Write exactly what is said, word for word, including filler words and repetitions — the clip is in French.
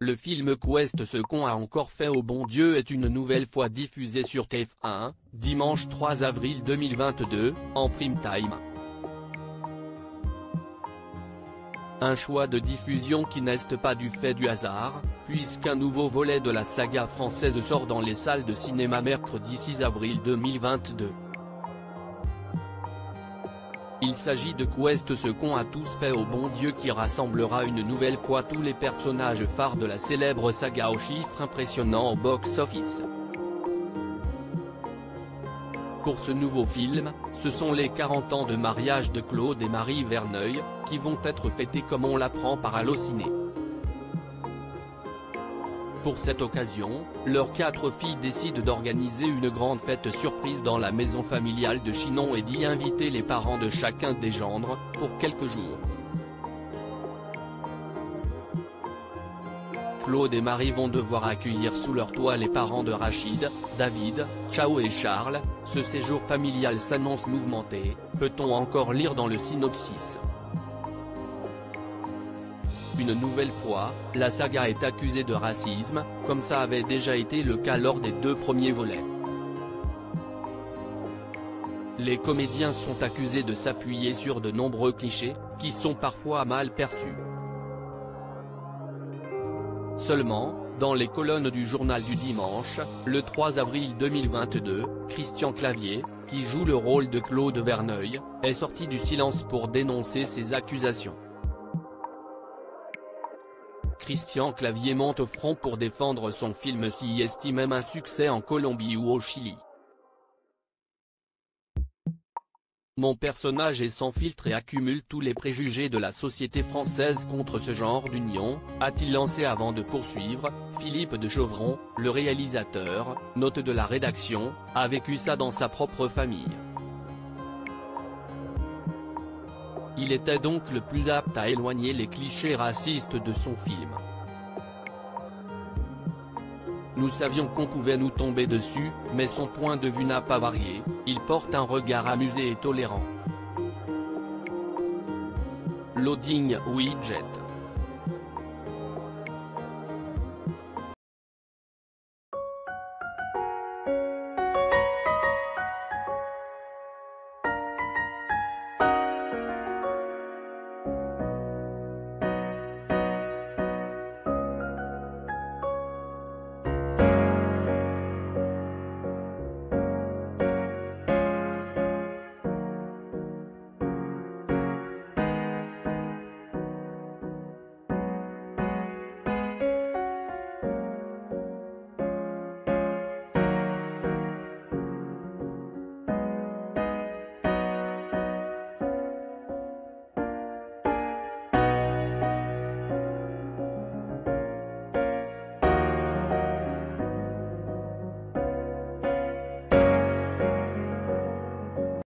Le film Qu'est ce qu'on a encore fait au bon Dieu est une nouvelle fois diffusé sur T F un, dimanche trois avril deux mille vingt-deux, en prime time. Un choix de diffusion qui n'est pas du fait du hasard, puisqu'un nouveau volet de la saga française sort dans les salles de cinéma mercredi six avril deux mille vingt-deux. Il s'agit de Qu'est ce qu'on a tous fait au bon Dieu qui rassemblera une nouvelle fois tous les personnages phares de la célèbre saga aux chiffres impressionnants au box-office. Pour ce nouveau film, ce sont les quarante ans de mariage de Claude et Marie Verneuil, qui vont être fêtés comme on l'apprend par Allociné. Pour cette occasion, leurs quatre filles décident d'organiser une grande fête surprise dans la maison familiale de Chinon et d'y inviter les parents de chacun des gendres, pour quelques jours. Claude et Marie vont devoir accueillir sous leur toit les parents de Rachid, David, Chao et Charles. Ce séjour familial s'annonce mouvementé, peut-on encore lire dans le synopsis. Une nouvelle fois, la saga est accusée de racisme, comme ça avait déjà été le cas lors des deux premiers volets. Les comédiens sont accusés de s'appuyer sur de nombreux clichés, qui sont parfois mal perçus. Seulement, dans les colonnes du journal du dimanche, le trois avril deux mille vingt-deux, Christian Clavier, qui joue le rôle de Claude Verneuil, est sorti du silence pour dénoncer ces accusations. Christian Clavier monte au front pour défendre son film s'il estime même un succès en Colombie ou au Chili. Mon personnage est sans filtre et accumule tous les préjugés de la société française contre ce genre d'union, a-t-il lancé avant de poursuivre. Philippe de Chauvron, le réalisateur, note de la rédaction, a vécu ça dans sa propre famille. Il était donc le plus apte à éloigner les clichés racistes de son film. Nous savions qu'on pouvait nous tomber dessus, mais son point de vue n'a pas varié, il porte un regard amusé et tolérant. Loading Widget.